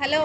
Hello,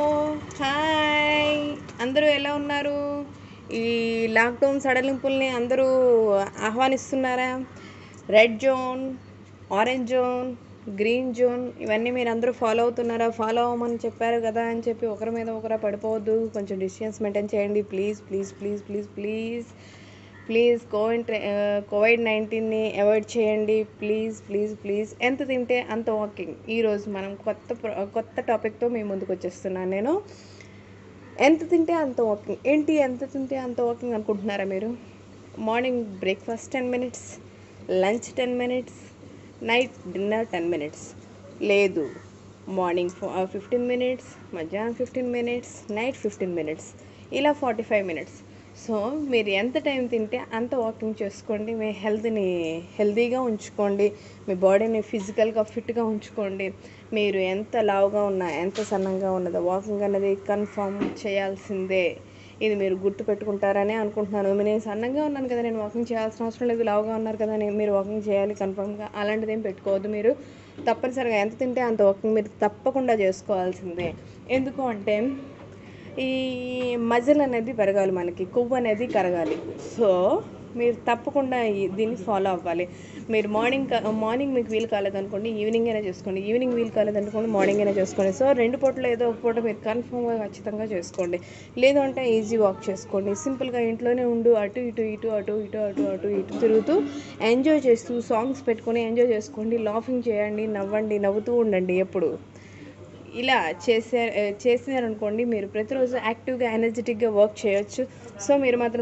hi. అందరూ ఎలా ఉన్నారు? ఈ లాక్డౌన్ సడలింపుల్ని అందరూ ఆహ్వానిస్తున్నారా? Red zone, orange zone, green zone ఇవన్నీ మీరు అందరూ ఫాలో అవుతున్నారా? ఫాలో అవ్వమని చెప్పారు కదా అని చెప్పి ఒకరి మీద ఒకరు పడిపోవద్దు. కొంచెం డిస్టెన్స్ మెయింటైన్ చేయండి please please please please please please. కోవిడ్-19ని అవాయిడ్ చేయండి ప్లీజ్ ప్లీజ్ ప్లీజ్. ఎంత తింటే అంత వాకింగ్. ఈరోజు మనం కొత్త టాపిక్తో మీ ముందుకు వచ్చేస్తున్నాను నేను. ఎంత తింటే అంత వాకింగ్ ఏంటి? ఎంత తింటే అంత వాకింగ్ అనుకుంటున్నారా మీరు? Morning breakfast 10 minutes, lunch 10 minutes, night dinner 10 minutes. లేదు, మార్నింగ్ 15 minutes, మధ్యాహ్నం 15 minutes, నైట్ 15 minutes, ఇలా 45 minutes. సో మీరు ఎంత టైం తింటే అంత వాకింగ్ చేసుకోండి. మీ హెల్త్ని హెల్తీగా ఉంచుకోండి. మీ బాడీని ఫిజికల్గా ఫిట్గా ఉంచుకోండి. మీరు ఎంత లావుగా ఉన్నా ఎంత సన్నంగా ఉన్నదో వాకింగ్ అనేది కన్ఫర్మ్ చేయాల్సిందే. ఇది మీరు గుర్తుపెట్టుకుంటారని అనుకుంటున్నాను. నేను సన్నంగా ఉన్నాను కదా, నేను వాకింగ్ చేయాల్సిన అవసరం లేదు. లావుగా ఉన్నారు కదా, మీరు వాకింగ్ చేయాలి కన్ఫర్మ్గా. అలాంటిది ఏం పెట్టుకోవద్దు. మీరు తప్పనిసరిగా ఎంత తింటే అంత వాకింగ్ మీరు తప్పకుండా చేసుకోవాల్సిందే. ఎందుకు అంటే ఈ మజిల్ అనేది పెరగాలి, మనకి కొవ్వు అనేది కరగాలి. సో మీరు తప్పకుండా దీన్ని ఫాలో అవ్వాలి. మీరు మార్నింగ్ మీకు వీలు కాలేదనుకోండి, ఈవినింగ్ అయినా చేసుకోండి. ఈవినింగ్ వీలు కాలేదనుకోండి, మార్నింగ్ అయినా చేసుకోండి. సో 2 పూటలు ఏదో ఒక పూట మీరు కన్ఫర్మ్గా ఖచ్చితంగా చేసుకోండి. లేదు అంటే ఈజీ వాక్ చేసుకోండి. సింపుల్గా ఇంట్లోనే ఉండు, అటు ఇటు ఇటు అటు ఇటు అటు అటు ఇటు తిరుగుతూ ఎంజాయ్ చేస్తూ సాంగ్స్ పెట్టుకొని ఎంజాయ్ చేసుకోండి. లాఫింగ్ చేయండి, నవ్వండి, నవ్వుతూ ఉండండి ఎప్పుడు. ఇలా చేసారనుకోండి, మీరు ప్రతిరోజు యాక్టివ్గా ఎనర్జెటిక్గా వర్క్ చేయొచ్చు. సో మీరు మాత్రం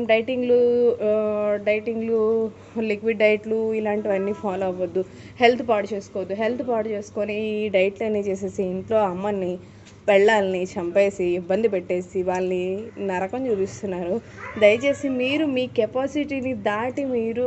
డైటింగ్లు లిక్విడ్ డైట్లు ఇలాంటివన్నీ ఫాలో అవ్వద్దు. హెల్త్ పాడు చేసుకోవద్దు. హెల్త్ పాడు చేసుకొని ఈ డైట్లు అన్నీ చేసేసి ఇంట్లో అమ్మని పెళ్ళాలని చంపేసి ఇబ్బంది పెట్టేసి వాళ్ళని నరకం చూపిస్తున్నారు. దయచేసి మీరు మీ కెపాసిటీని దాటి మీరు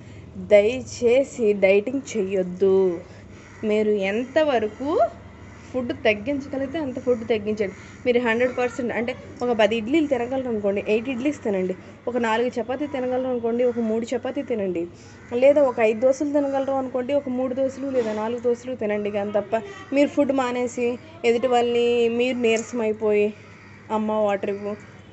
దయచేసి డైటింగ్ చెయ్యొద్దు. మీరు ఎంతవరకు ఫుడ్ తగ్గించగలిగితే అంత ఫుడ్ తగ్గించండి. మీరు 100% అంటే ఒక 10 ఇడ్లీలు తినగలరు అనుకోండి, 8 ఇడ్లీస్ తినండి. ఒక 4 చపాతీ తినగలరు అనుకోండి, ఒక 3 చపాతీ తినండి. లేదా ఒక 5 దోశలు తినగలరు అనుకోండి, ఒక 3 దోశలు లేదా 4 దోశలు తినండి. కానీ తప్ప మీరు ఫుడ్ మానేసి ఎదుటి వాళ్ళని మీరు నీరసం అయిపోయి అమ్మ వాటర్ ఇవ్వు,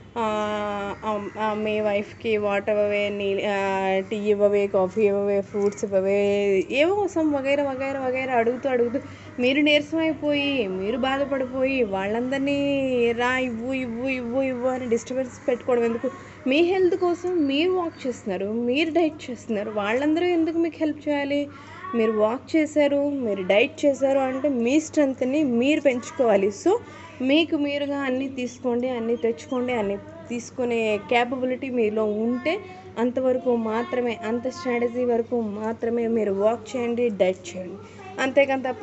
మీ వైఫ్కి వాటర్ ఇవ్వవే, టీ ఇవ్వవే, కాఫీ ఇవ్వవే, ఫ్రూట్స్ ఇవ్వవే, ఏవో సమ్ వగైరా వగైరా వగైరా అడుగుతూ మీరు నీరసం అయిపోయి మీరు బాధపడిపోయి వాళ్ళందరినీ రా ఇవ్వు ఇవ్వు ఇవ్వు ఇవ్వు అని డిస్టర్బెన్స్ పెట్టుకోవడం ఎందుకు? మీ హెల్త్ కోసం మీరు వాక్ చేస్తున్నారు, మీరు డైట్ చేస్తున్నారు. వాళ్ళందరూ ఎందుకు మీకు హెల్ప్ చేయాలి? మీరు వాక్ చేశారు, మీరు డైట్ చేశారు అంటే మీ స్ట్రెంగ్త్ని మీరు పెంచుకోవాలి. సో మీకు మీరుగా అన్నీ తీసుకోండి, అన్నీ తెచ్చుకోండి. అన్నీ తీసుకునే క్యాపబిలిటీ మీలో ఉంటే అంతవరకు మాత్రమే, అంత స్ట్రాటజీ వరకు మాత్రమే మీరు వాక్ చేయండి, డైట్ చేయండి. అంతేకాని తప్ప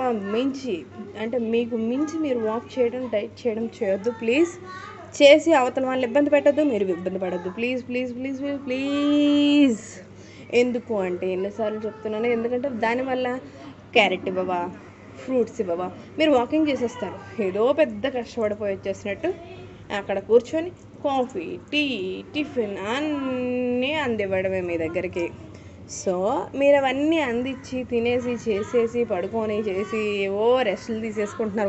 మీకు మించి మీరు వాక్ చేయడం, డైట్ చేయడం చేయొద్దు ప్లీజ్. చేసి అవతల వాళ్ళని ఇబ్బంది పెట్టద్దు, మీరు ఇబ్బంది పడద్దు please please please please please. ఎందుకు అంటే ఎన్నిసార్లు చెప్తున్నాను, ఎందుకంటే దానివల్ల క్యారెట్ ఇవ్వవా, ఫ్రూట్స్ ఇవ్వవా, మీరు వాకింగ్ చేసేస్తారు. ఏదో పెద్ద కష్టపడిపోయి వచ్చేసినట్టు అక్కడ కూర్చొని కాఫీ, టీ, టిఫిన్ అన్నీ అందివ్వడమే మీ దగ్గరికి. సో మీరు అవన్నీ అందించి తినేసి చేసేసి పడుకొని చేసి ఏవో రెస్టులు తీసేసుకుంటున్నారు.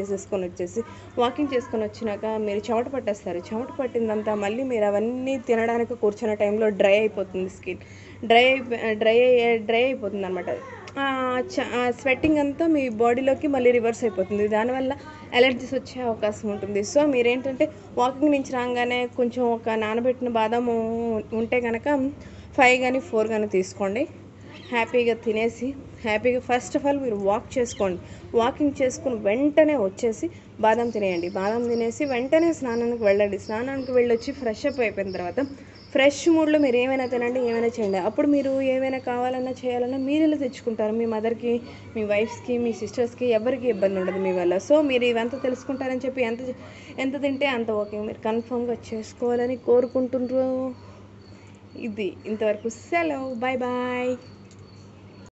వాకింగ్ చేసుకొని వచ్చినాక మీరు చెమట పట్టేస్తారు. చెమట పట్టిందంతా మళ్ళీ మీరు అవన్నీ తినడానికి కూర్చున్న టైంలో డ్రై అయిపోతుంది. స్కిన్ డ్రై అయిపోతుంది అనమాట. స్వెట్టింగ్ అంతా మీ బాడీలోకి మళ్ళీ రివర్స్ అయిపోతుంది. దానివల్ల అలర్జీస్ వచ్చే అవకాశం ఉంటుంది. సో మీరేంటంటే వాకింగ్ నుంచి రాగానే కొంచెం ఒక నానబెట్టిన బాదాము ఉంటే కనుక 5 కానీ 4 కానీ తీసుకోండి. హ్యాపీగా తినేసి హ్యాపీగా ఫస్ట్ ఆఫ్ ఆల్ మీరు వాక్ చేసుకోండి. వాకింగ్ చేసుకుని వెంటనే వచ్చేసి బాదం తినేయండి. బాదం తినేసి వెంటనే స్నానానికి వెళ్ళండి. స్నానానికి వెళ్ళొచ్చి ఫ్రెష్ అప్ అయిపోయిన తర్వాత ఫ్రెష్ మూడ్లో మీరు ఏమైనా తినండి, ఏమైనా చేయండి. అప్పుడు మీరు ఏమైనా కావాలన్నా చేయాలన్నా మీరు ఇలా తెచ్చుకుంటారు. మీ మదర్కి, మీ వైఫ్స్కి, మీ సిస్టర్స్కి ఎవరికి ఇబ్బంది ఉండదు మీ వల్ల. సో మీరు ఇవంతా తెలుసుకుంటారని చెప్పి ఎంత తింటే అంత ఓకే మీరు కన్ఫర్మ్గా చేసుకోవాలని కోరుకుంటున్నారు. ఇది ఇంతవరకు సెలవు. Bye bye.